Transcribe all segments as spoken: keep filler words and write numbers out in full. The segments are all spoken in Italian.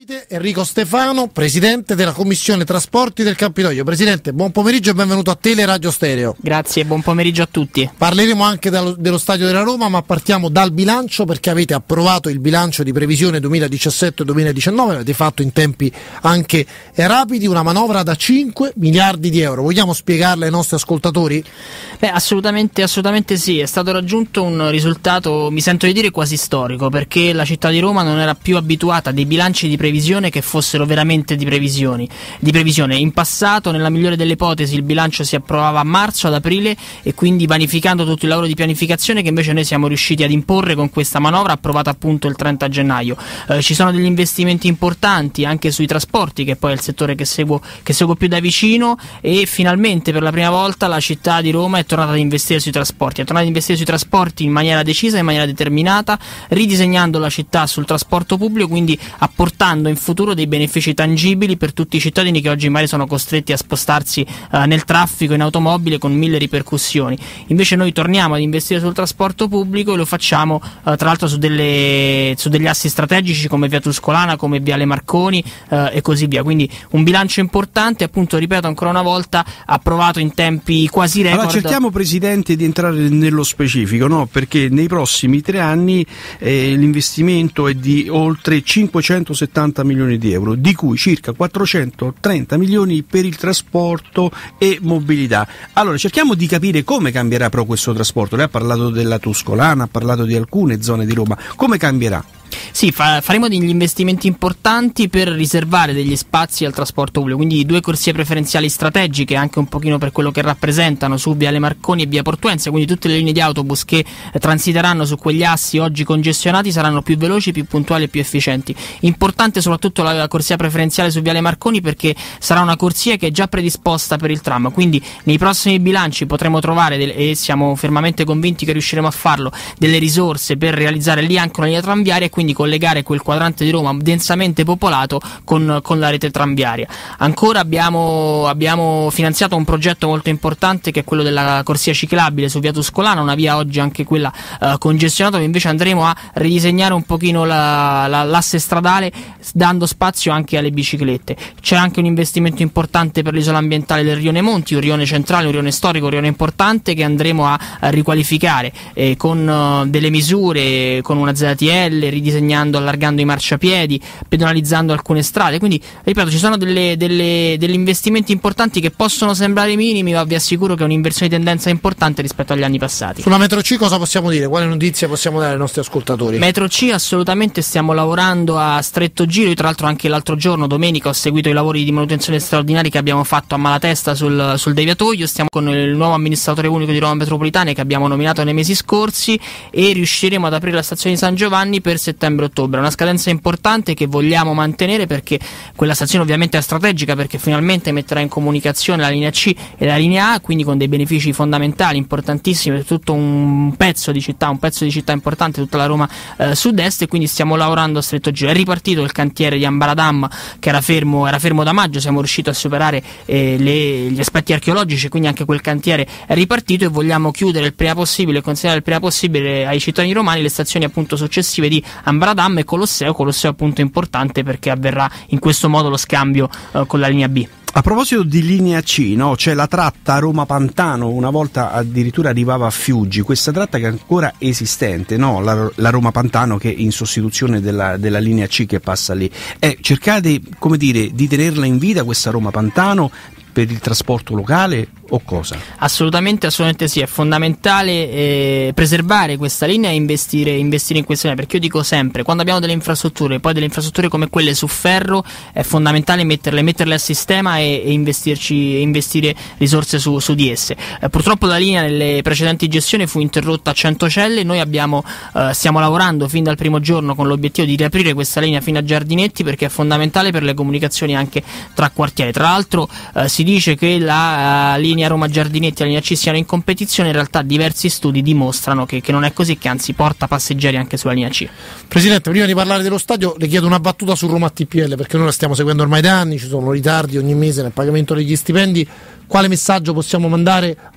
Enrico Stefano, presidente della commissione trasporti del Campidoglio. Presidente, buon pomeriggio e benvenuto a Teleradio Stereo. Grazie, buon pomeriggio a tutti. Parleremo anche dallo, dello stadio della Roma, ma partiamo dal bilancio, perché avete approvato il bilancio di previsione duemiladiciassette duemiladiciannove, l'avete fatto in tempi anche rapidi, una manovra da cinque miliardi di euro. Vogliamo spiegarla ai nostri ascoltatori? Beh, assolutamente, assolutamente sì, è stato raggiunto un risultato, mi sento di dire, quasi storico, perché la città di Roma non era più abituata a dei bilanci di previsione che fossero veramente di previsioni di previsione. In passato, nella migliore delle ipotesi, il bilancio si approvava a marzo, ad aprile, e quindi vanificando tutto il lavoro di pianificazione che invece noi siamo riusciti ad imporre con questa manovra approvata appunto il trenta gennaio. Eh, ci sono degli investimenti importanti anche sui trasporti, che poi è il settore che seguo, che seguo più da vicino, e finalmente per la prima volta la città di Roma è tornata ad investire sui trasporti, è tornata ad investire sui trasporti in maniera decisa, in maniera determinata, ridisegnando la città sul trasporto pubblico, quindi apportando in futuro dei benefici tangibili per tutti i cittadini che oggi magari sono costretti a spostarsi eh, nel traffico in automobile con mille ripercussioni. Invece noi torniamo ad investire sul trasporto pubblico e lo facciamo eh, tra l'altro su, delle, su degli assi strategici come Via Tuscolana, come Viale Marconi eh, e così via. Quindi un bilancio importante, appunto, ripeto ancora una volta, approvato in tempi quasi record. Allora cerchiamo, Presidente, di entrare nello specifico, no? Perché nei prossimi tre anni eh, l'investimento è di oltre cinquecentosettanta milioni di euro, di cui circa quattrocentotrenta milioni per il trasporto e mobilità. Allora cerchiamo di capire come cambierà però questo trasporto. Lei ha parlato della Tuscolana, ha parlato di alcune zone di Roma, come cambierà? Sì, fa, faremo degli investimenti importanti per riservare degli spazi al trasporto pubblico, quindi due corsie preferenziali strategiche, anche un pochino per quello che rappresentano, su Viale Marconi e Via Portuense, quindi tutte le linee di autobus che eh, transiteranno su quegli assi oggi congestionati saranno più veloci, più puntuali e più efficienti. Importante soprattutto la, la corsia preferenziale su Viale Marconi, perché sarà una corsia che è già predisposta per il tram, quindi nei prossimi bilanci potremo trovare, del, e siamo fermamente convinti che riusciremo a farlo, delle risorse per realizzare lì anche una linea tranviaria e quindi collegare quel quadrante di Roma densamente popolato con, con la rete tranviaria. Ancora abbiamo, abbiamo finanziato un progetto molto importante, che è quello della corsia ciclabile su Via Tuscolana, una via oggi anche quella uh, congestionata, dove invece andremo a ridisegnare un pochino la, la, l'asse stradale, dando spazio anche alle biciclette. C'è anche un investimento importante per l'isola ambientale del Rione Monti, un rione centrale, un rione storico, un rione importante, che andremo a, a riqualificare eh, con uh, delle misure, con una Z T L, ridisegnando, allargando i marciapiedi, pedonalizzando alcune strade. Quindi ripeto, ci sono delle, delle, degli investimenti importanti che possono sembrare minimi, ma vi assicuro che è un'inversione di tendenza importante rispetto agli anni passati. Sulla metro C cosa possiamo dire? Quale notizia possiamo dare ai nostri ascoltatori? Metro C, assolutamente stiamo lavorando a stretto giro. Io tra l'altro anche l'altro giorno, domenica, ho seguito i lavori di manutenzione straordinari che abbiamo fatto a Malatesta sul, sul deviatoio. Stiamo con il nuovo amministratore unico di Roma Metropolitane che abbiamo nominato nei mesi scorsi, e riusciremo ad aprire la stazione di San Giovanni per settembre-ottobre. Una scadenza importante che vogliamo mantenere, perché quella stazione ovviamente è strategica, perché finalmente metterà in comunicazione la linea C e la linea A, quindi con dei benefici fondamentali, importantissimi per tutto un pezzo di città, un pezzo di città importante, tutta la Roma eh, sud-est, e quindi stiamo lavorando a stretto giro. È ripartito il cantiere di Ambaradam, che era fermo, era fermo da maggio, siamo riusciti a superare eh, le, gli aspetti archeologici, quindi anche quel cantiere è ripartito, e vogliamo chiudere il prima possibile e consegnare il prima possibile ai cittadini romani le stazioni appunto successive di Ambaradam e Colosseo. Colosseo appunto importante perché avverrà in questo modo lo scambio eh, con la linea B. A proposito di linea C, no? C'è la tratta Roma-Pantano, una volta addirittura arrivava a Fiuggi, questa tratta che è ancora esistente, no? la, la Roma-Pantano, che è in sostituzione della, della linea C che passa lì. Eh, cercate, come dire, di tenerla in vita questa Roma-Pantano per il trasporto locale o cosa? Assolutamente, assolutamente sì, è fondamentale eh, preservare questa linea e investire, investire in questa linea, perché io dico sempre, quando abbiamo delle infrastrutture, poi delle infrastrutture come quelle su ferro, è fondamentale metterle, metterle a sistema e, e investirci, investire risorse su, su di esse. Eh, purtroppo la linea nelle precedenti gestioni fu interrotta a Centocelle. Noi abbiamo, eh, stiamo lavorando fin dal primo giorno con l'obiettivo di riaprire questa linea fino a Giardinetti, perché è fondamentale per le comunicazioni anche tra quartieri. Tra l'altro eh, si dice che la uh, linea Roma Giardinetti e la linea C siano in competizione, in realtà diversi studi dimostrano che, che non è così, che anzi porta passeggeri anche sulla linea C. Presidente, prima di parlare dello stadio le chiedo una battuta su Roma T P L, perché noi la stiamo seguendo ormai da anni, ci sono ritardi ogni mese nel pagamento degli stipendi. Quale messaggio possiamo mandare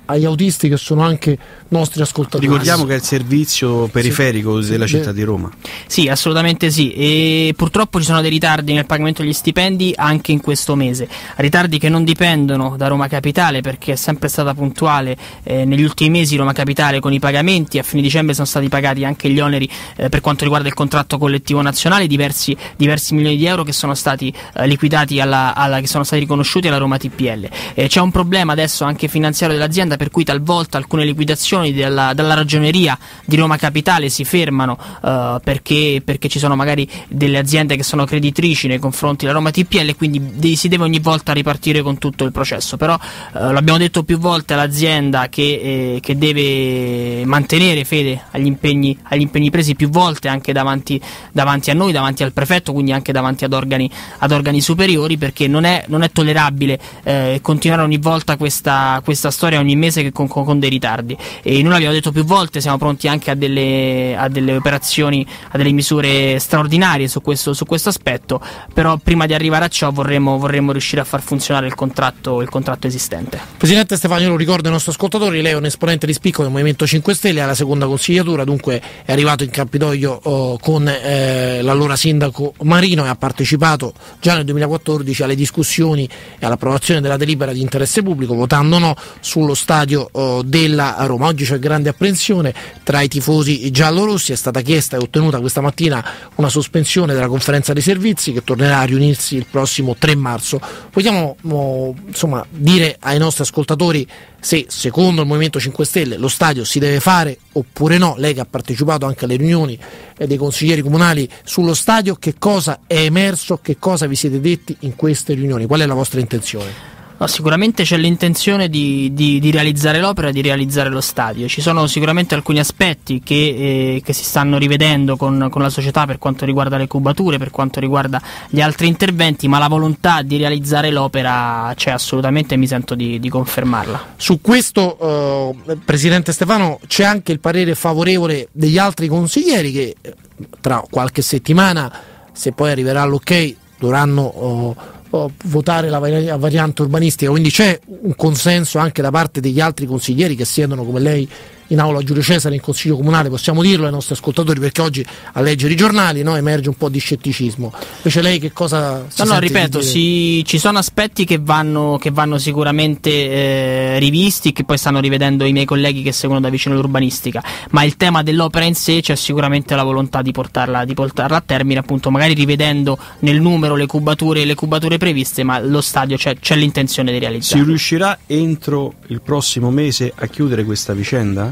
agli autisti che sono anche nostri ascoltatori. Ricordiamo che è il servizio periferico sì. della città di Roma. Sì, assolutamente sì, e purtroppo ci sono dei ritardi nel pagamento degli stipendi anche in questo mese, ritardi che non dipendono da Roma Capitale, perché è sempre stata puntuale eh, negli ultimi mesi Roma Capitale con i pagamenti. A fine dicembre sono stati pagati anche gli oneri eh, per quanto riguarda il contratto collettivo nazionale, diversi, diversi milioni di euro che sono stati eh, liquidati alla, alla, che sono stati riconosciuti alla Roma T P L. Eh, c'è un problema adesso anche finanziario dell'azienda, per cui talvolta alcune liquidazioni della, dalla ragioneria di Roma Capitale si fermano uh, perché, perché ci sono magari delle aziende che sono creditrici nei confronti della Roma T P L, quindi de- si deve ogni volta ripartire con tutto il processo. Però uh, l'abbiamo detto più volte all'azienda che, eh, che deve mantenere fede agli impegni, agli impegni presi più volte anche davanti, davanti a noi, davanti al prefetto, quindi anche davanti ad organi, ad organi superiori, perché non è, non è tollerabile eh, continuare ogni volta questa, questa storia ogni mese che con, con, con dei ritardi. E noi l'abbiamo detto più volte, siamo pronti anche a delle, a delle operazioni, a delle misure straordinarie su questo, su questo aspetto, però prima di arrivare a ciò vorremmo, vorremmo riuscire a far funzionare il contratto, il contratto esistente. Presidente Stefano, io lo ricordo ai nostri ascoltatori, lei è un esponente di spicco del Movimento cinque Stelle, alla seconda consigliatura, dunque è arrivato in Campidoglio oh, con eh, l'allora sindaco Marino e ha partecipato già nel duemilaquattordici alle discussioni e all'approvazione della delibera di interesse pubblico, votando no sullo stadio oh, della Roma. Oggi c'è grande apprensione tra i tifosi giallorossi, è stata chiesta e ottenuta questa mattina una sospensione della conferenza dei servizi che tornerà a riunirsi il prossimo tre marzo. Vogliamo oh, insomma dire ai nostri ascoltatori se secondo il Movimento cinque Stelle lo stadio si deve fare oppure no. Lei che ha partecipato anche alle riunioni dei consiglieri comunali sullo stadio, che cosa è emerso, che cosa vi siete detti in queste riunioni, qual è la vostra intenzione? No, sicuramente c'è l'intenzione di, di, di realizzare l'opera, di realizzare lo stadio. Ci sono sicuramente alcuni aspetti che, eh, che si stanno rivedendo con, con la società per quanto riguarda le cubature, per quanto riguarda gli altri interventi, ma la volontà di realizzare l'opera c'è assolutamente e mi sento di, di confermarla. Su questo, eh, Presidente Stefano, c'è anche il parere favorevole degli altri consiglieri che tra qualche settimana, se poi arriverà l'ok, dovranno oh, oh, votare la variante urbanistica, quindi c'è un consenso anche da parte degli altri consiglieri che siedono come lei in aula a Giulio Cesare in Consiglio Comunale, possiamo dirlo ai nostri ascoltatori, perché oggi a leggere i giornali no, emerge un po' di scetticismo. Invece lei che cosa si No, no, ripeto, si, ci sono aspetti che vanno, che vanno sicuramente eh, rivisti, che poi stanno rivedendo i miei colleghi che seguono da vicino l'urbanistica, ma il tema dell'opera in sé c'è sicuramente la volontà di portarla, di portarla a termine, appunto magari rivedendo nel numero le cubature, le cubature previste, ma lo stadio c'è, c'è l'intenzione di realizzarlo. Si riuscirà entro il prossimo mese a chiudere questa vicenda?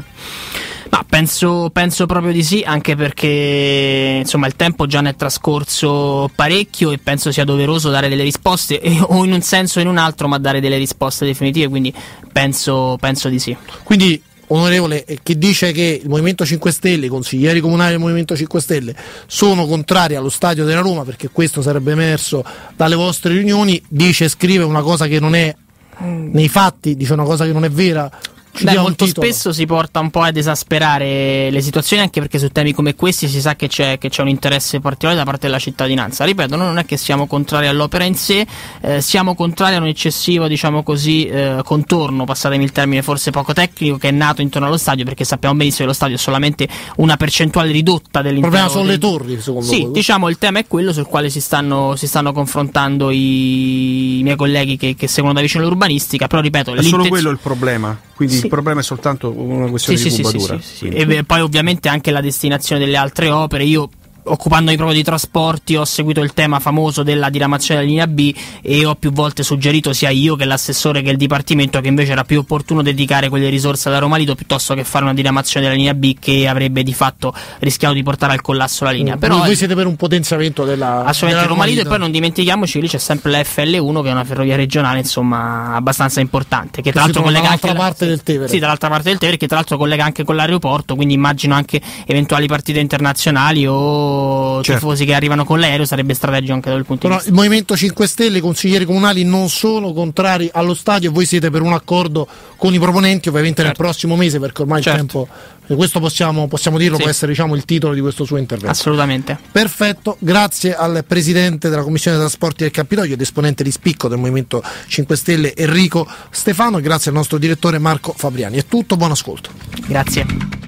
Ma penso, penso proprio di sì, anche perché insomma il tempo già ne è trascorso parecchio e penso sia doveroso dare delle risposte, eh, o in un senso o in un altro, ma dare delle risposte definitive, quindi penso, penso di sì. Quindi, onorevole, che dice che il Movimento cinque Stelle, i consiglieri comunali del Movimento cinque Stelle sono contrari allo stadio della Roma, perché questo sarebbe emerso dalle vostre riunioni, dice, scrive una cosa che non è nei fatti, dice una cosa che non è vera. Beh, molto spesso si porta un po' ad esasperare le situazioni, anche perché su temi come questi si sa che c'è, che c'è un interesse particolare da parte della cittadinanza. Ripeto, noi non è che siamo contrari all'opera in sé, eh, siamo contrari a un eccessivo, diciamo così, eh, contorno, passatemi il termine forse poco tecnico, che è nato intorno allo stadio, perché sappiamo benissimo che lo stadio è solamente una percentuale ridotta dell'intero. Il problema sono le torri, secondo sì, voi? diciamo il tema è quello sul quale si stanno, si stanno confrontando i, i miei colleghi che, che seguono da vicino l'urbanistica, però ripeto, è solo quello il problema. Quindi sì. Il problema è soltanto una questione sì, di sì, cubatura. Sì, sì, sì, sì. E poi ovviamente anche la destinazione delle altre opere. Io, occupandomi proprio di trasporti, ho seguito il tema famoso della diramazione della linea B e ho più volte suggerito, sia io che l'assessore che il Dipartimento, che invece era più opportuno dedicare quelle risorse alla Roma Lido piuttosto che fare una diramazione della linea B che avrebbe di fatto rischiato di portare al collasso la linea. Mm, Però voi siete per un potenziamento della assolutamente della Roma Lido, e poi non dimentichiamoci lì c'è sempre la F L uno che è una ferrovia regionale insomma abbastanza importante, che, che tra l'altro collega anche dall'altra parte la, del Tevere. Sì, dall'altra parte del Tevere, che tra l'altro collega anche con l'aeroporto, quindi immagino anche eventuali partite internazionali o cento certo. tifosi che arrivano con l'aereo sarebbe strategico anche da quel punto Però di vista. il Movimento cinque Stelle, i consiglieri comunali non sono contrari allo stadio e voi siete per un accordo con i proponenti ovviamente Certo. nel prossimo mese, perché ormai Certo. il tempo, questo possiamo, possiamo dirlo, Sì. può essere diciamo il titolo di questo suo intervento. Assolutamente. Perfetto, grazie al Presidente della Commissione dei Trasporti del Campidoglio ed esponente di spicco del Movimento cinque Stelle Enrico Stefano e grazie al nostro direttore Marco Fabriani. È tutto, buon ascolto. Grazie.